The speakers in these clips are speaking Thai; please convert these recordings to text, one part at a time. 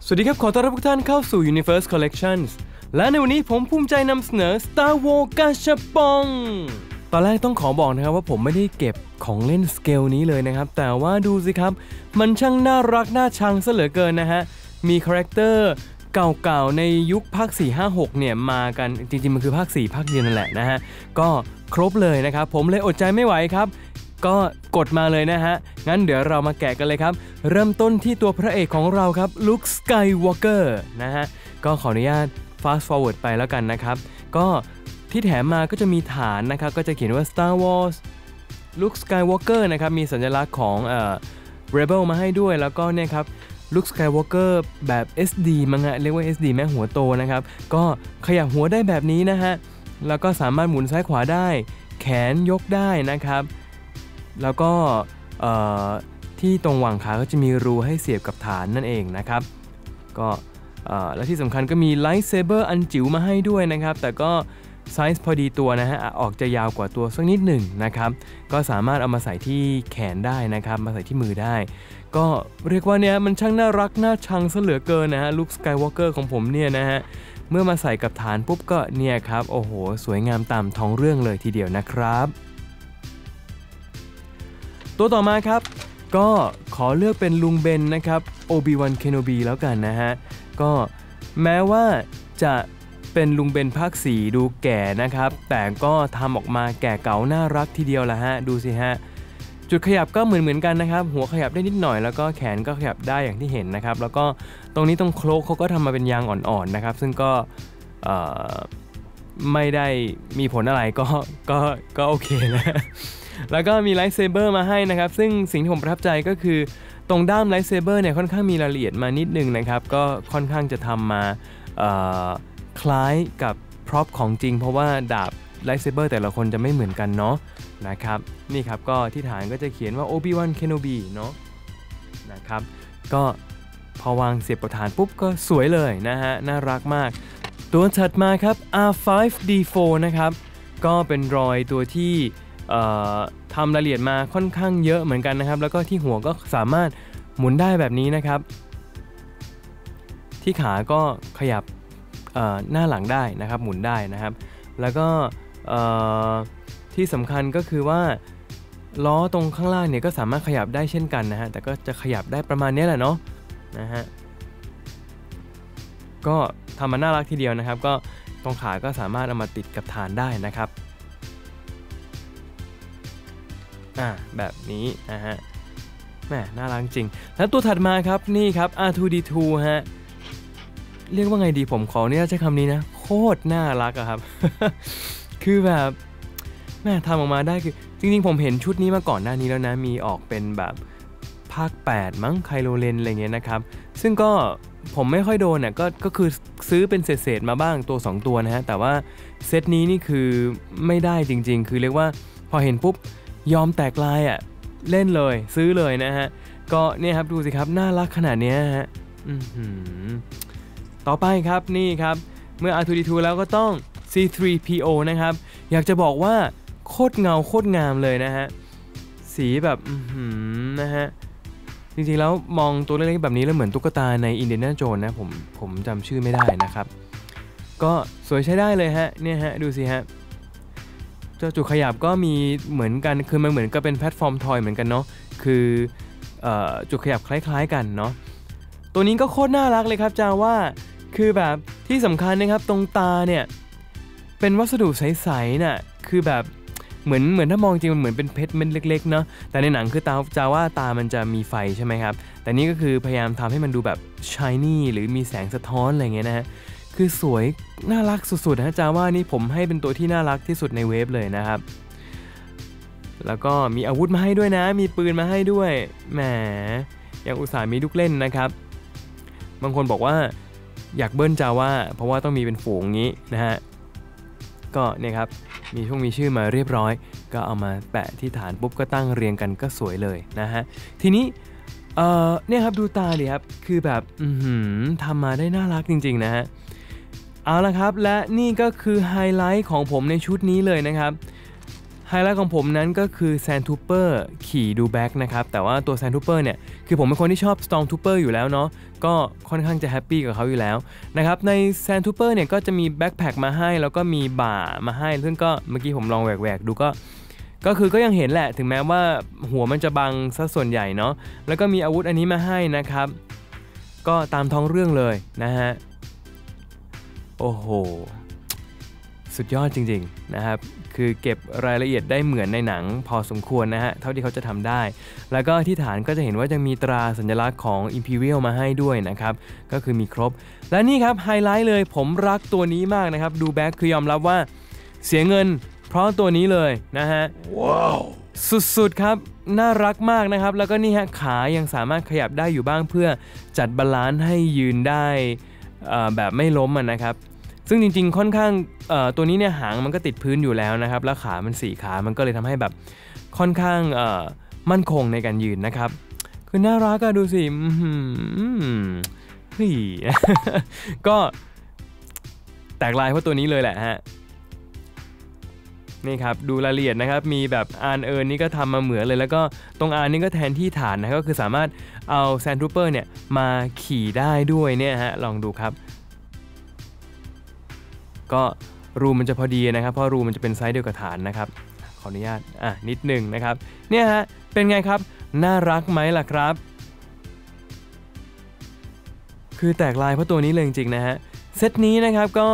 สวัสดีครับขอต้อนรับทุกท่านเข้าสู่ Universe Collections และในวันนี้ผมภูมิใจนำเสนอ Star Wars กาชาปองตอนแรกต้องขอบอกนะครับว่าผมไม่ได้เก็บของเล่นสเกลนี้เลยนะครับแต่ว่าดูสิครับมันช่างน่ารักน่าชังซะเหลือเกินนะฮะมีคาแรคเตอร์เก่าๆในยุคภาค 4-5-6 เนี่ยมากันจริงๆมันคือภาค 4 ภาคเดียวนั่นแหละนะฮะก็ครบเลยนะครับผมเลยอดใจไม่ไหวครับก็กดมาเลยนะฮะงั้นเดี๋ยวเรามาแกะกันเลยครับเริ่มต้นที่ตัวพระเอกของเราครับลุคสกายวอล์กเกอร์นะฮะก็ขออนุญาต fast forward ไปแล้วกันนะครับก็ที่แถมมาก็จะมีฐานนะครับก็จะเขียนว่า Star Wars Luke Skywalker นะครับมีสัญลักษณ์ของRebel มาให้ด้วยแล้วก็เนี่ยครับ Luke Skywalker แบบ SD มั้งฮะเรียกว่า SD แม่หัวโตนะครับก็ขยับหัวได้แบบนี้นะฮะแล้วก็สามารถหมุนซ้ายขวาได้แขนยกได้นะครับแล้วก็ที่ตรงหว่างขาก็จะมีรูให้เสียบกับฐานนั่นเองนะครับก็และที่สำคัญก็มีไลท์เซเบอร์อันจิ๋วมาให้ด้วยนะครับแต่ก็ไซส์พอดีตัวนะฮะออกจะยาวกว่าตัวสักนิดหนึ่งนะครับก็สามารถเอามาใส่ที่แขนได้นะครับมาใส่ที่มือได้ก็เรียกว่าเนี่ยมันช่างน่ารักน่าชังซะเหลือเกินนะฮะลุคสกายวอล์กเกอร์ของผมเนี่ยนะฮะเมื่อมาใส่กับฐานปุ๊บก็เนี่ยครับโอ้โหสวยงามตามท้องเรื่องเลยทีเดียวนะครับตัวต่อมาครับก็ขอเลือกเป็นลุงเบนนะครับโอบิวันเคนโนบีแล้วกันนะฮะก็แม้ว่าจะเป็นลุงเบนภาค4ดูแก่นะครับแต่ก็ทำออกมาแก่เก๋าน่ารักทีเดียวละฮะดูสิฮะจุดขยับก็เหมือนกันนะครับหัวขยับได้นิดหน่อยแล้วก็แขนก็ขยับได้อย่างที่เห็นนะครับแล้วก็ตรงนี้ตรงโคลกเขาก็ทำมาเป็นยางอ่อนๆนะครับซึ่งก็ไม่ได้มีผลอะไรก็โอเคนะแล้วก็มีไลท์เซเบอร์มาให้นะครับซึ่งสิ่งที่ผมประทับใจก็คือตรงด้ามไลท์เซเบอร์เนี่ยค่อนข้างมีรายละเอียดมานิดนึงนะครับก็ค่อนข้างจะทำมาคล้ายกับพร็อพของจริงเพราะว่าดาบไลท์เซเบอร์แต่ละคนจะไม่เหมือนกันเนาะนะครับนี่ครับก็ที่ฐานก็จะเขียนว่า Obi-Wan Kenobi เนาะนะครับก็พอวางเสียบกับฐานปุ๊บก็สวยเลยนะฮะน่ารักมากตัวถัดมาครับ R5D4 นะครับก็เป็นรอยตัวที่ทำรายละเอียดมาค่อนข้างเยอะเหมือนกันนะครับแล้วก็ที่หัวก็สามารถหมุนได้แบบนี้นะครับที่ขาก็ขยับหน้าหลังได้นะครับหมุนได้นะครับแล้วก็ที่สำคัญก็คือว่าล้อตรงข้างล่างเนี่ยก็สามารถขยับได้เช่นกันนะฮะแต่ก็จะขยับได้ประมาณนี้แหละเนาะนะฮะก็ทำมาน่ารักทีเดียวนะครับก็ตรงขาก็สามารถเอามาติดกับฐานได้นะครับแบบนี้นะฮะแหมน่ารักจริงแล้วตัวถัดมาครับนี่ครับ R2D2 ฮะเรียกว่าไงดีผมขอเนี่ยใช้คำนี้นะโคตรน่ารักอะครับ คือแบบแม่ทำออกมาได้คือจริงๆผมเห็นชุดนี้มาก่อนหน้านี้แล้วนะมีออกเป็นแบบภาค8มั้งไคโลเรนอะไรเงี้ยนะครับซึ่งก็ผมไม่ค่อยโดนน่ะก็คือซื้อเป็นเศษๆมาบ้างตัว2ตัวนะฮะแต่ว่าเซตนี้นี่คือไม่ได้จริงๆคือเรียกว่าพอเห็นปุ๊บยอมแตกลายอ่ะเล่นเลยซื้อเลยนะฮะก็เนี่ยครับดูสิครับน่ารักขนาดนี้ฮะต่อไปครับนี่ครับเมื่อ R2D2 แล้วก็ต้อง C3PO นะครับอยากจะบอกว่าโคตรเงาโคตรงามเลยนะฮะสีแบบนะฮะจริงๆแล้วมองตัวเล็กๆแบบนี้แล้วเหมือนตุ๊กตาใน Indiana Jones นะผมจำชื่อไม่ได้นะครับก็สวยใช้ได้เลยฮะเนี่ยฮะดูสิฮะเจ้าจุดขยับก็มีเหมือนกันคือมันเหมือนกับเป็นแพลตฟอร์มทอยเหมือนกันเนาะคือจุดขยับคล้ายๆกันเนาะตัวนี้ก็โคตรน่ารักเลยครับจาว่าคือแบบที่สำคัญนะครับตรงตาเนี่ยเป็นวัสดุใสๆน่ะคือแบบเหมือนถ้ามองจริงมันเหมือนเป็นเพชรเม็ดเล็กๆเนาะแต่ในหนังคือจาว่าตามันจะมีไฟใช่ไหมครับแต่นี่ก็คือพยายามทำให้มันดูแบบ shiny หรือมีแสงสะท้อนอะไรเงี้ยนะฮะคือสวยน่ารักสุดๆนะจาว่านี่ผมให้เป็นตัวที่น่ารักที่สุดในเวฟเลยนะครับแล้วก็มีอาวุธมาให้ด้วยนะมีปืนมาให้ด้วยแหมยังอุตส่าห์มีลูกเล่นนะครับบางคนบอกว่าอยากเบิ้ลจาว่าเพราะว่าต้องมีเป็นฝูงงี้นะฮะก็เนี่ยครับมีชื่อมาเรียบร้อยก็เอามาแปะที่ฐานปุ๊บก็ตั้งเรียงกันก็สวยเลยนะฮะทีนี้เนี่ยครับดูตาดิครับคือแบบทำมาได้น่ารักจริงๆนะฮะเอาละครับและนี่ก็คือไฮไลท์ของผมในชุดนี้เลยนะครับไฮไฮไลท์ของผมนั้นก็คือแซนทูเปอร์ขี่ดูแบ็กนะครับแต่ว่าตัวแซนทูเปอร์เนี่ยคือผมเป็นคนที่ชอบสตอมทูเปอร์อยู่แล้วเนาะก็ค่อนข้างจะแฮปปี้กับเขาอยู่แล้วนะครับในแซนทูเปอร์เนี่ยก็จะมีแบ็คแพคมาให้แล้วก็มีบ่ามาให้ซึ่งก็เมื่อกี้ผมลองแหวกดูก็คือก็ยังเห็นแหละถึงแม้ว่าหัวมันจะบังซะส่วนใหญ่เนาะแล้วก็มีอาวุธอันนี้มาให้นะครับก็ตามท้องเรื่องเลยนะฮะโอ้โหสุดยอดจริงๆนะครับคือเก็บรายละเอียดได้เหมือนในหนังพอสมควรนะฮะเท่าที่เขาจะทำได้แล้วก็ที่ฐานก็จะเห็นว่าจะมีตราสัญลักษณ์ของ Imperial มาให้ด้วยนะครับก็คือมีครบและนี่ครับไฮไลท์เลยผมรักตัวนี้มากนะครับดูแบ็คคือยอมรับว่าเสียเงินเพราะตัวนี้เลยนะฮะว้าวสุดๆครับน่ารักมากนะครับแล้วก็นี่ฮะขายังสามารถขยับได้อยู่บ้างเพื่อจัดบาลานซ์ให้ยืนได้แบบไม่ล้มนะครับซึ่งจริงๆค่อนข้างตัวนี้เนี่ยหางมันก็ติดพื้นอยู่แล้วนะครับแล้วขามัน4ขามันก็เลยทำให้แบบค่อนข้างมั่นคงในการยืนนะครับคือน่ารักอะดูสิเฮ้ย ก็แตกลายเพราะตัวนี้เลยแหละฮะนี่ครับดูรายละเอียดนะครับมีแบบอาร์เอิร์นนี่ก็ทำมาเหมือนเลยแล้วก็ตรงอาร์นี่ก็แทนที่ฐานนะก็คือสามารถเอาแซนทูเปอร์เนี่ยมาขี่ได้ด้วยเนี่ยฮะลองดูครับก็รูมันจะพอดีนะครับเพราะรูมันจะเป็นไซส์เดียวกับฐานนะครับขออนุญาตนิดหนึ่งนะครับเนี่ยฮะเป็นไงครับน่ารักไหมล่ะครับคือแตกลายเพราะตัวนี้เลยจริงๆนะฮะเซตนี้นะครับก็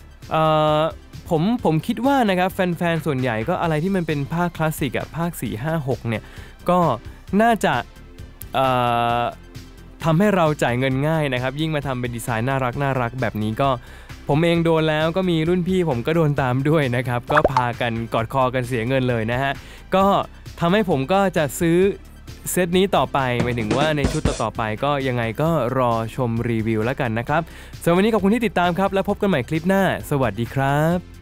ผมคิดว่านะครับแฟนๆส่วนใหญ่ก็อะไรที่มันเป็นภาคคลาสสิกภาค4 5 6เนี่ยก็น่าจะทำให้เราจ่ายเงินง่ายนะครับยิ่งมาทำเป็นดีไซน์น่ารักแบบนี้ก็ผมเองโดนแล้วก็มีรุ่นพี่ผมก็โดนตามด้วยนะครับก็พากันกอดคอกันเสียเงินเลยนะฮะก็ทำให้ผมก็จะซื้อเซตนี้ต่อไปหมายถึงว่าในชุดต่อๆไปก็ยังไงก็รอชมรีวิวแล้วกันนะครับสำหรับวันนี้ขอบคุณที่ติดตามครับแล้วพบกันใหม่คลิปหน้าสวัสดีครับ